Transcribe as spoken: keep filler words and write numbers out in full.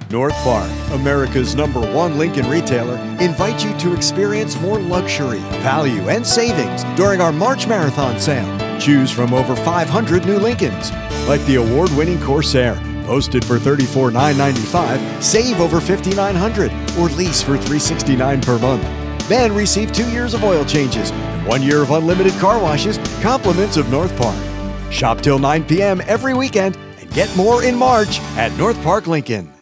North Park, America's number one Lincoln retailer, invites you to experience more luxury, value, and savings during our March Marathon sale. Choose from over five hundred new Lincolns, like the award-winning Corsair, posted for thirty-four thousand nine hundred ninety-five dollars, save over five thousand nine hundred dollars, or lease for three hundred sixty-nine dollars per month. Then receive two years of oil changes and one year of unlimited car washes, compliments of North Park. Shop till nine p m every weekend and get more in March at North Park Lincoln.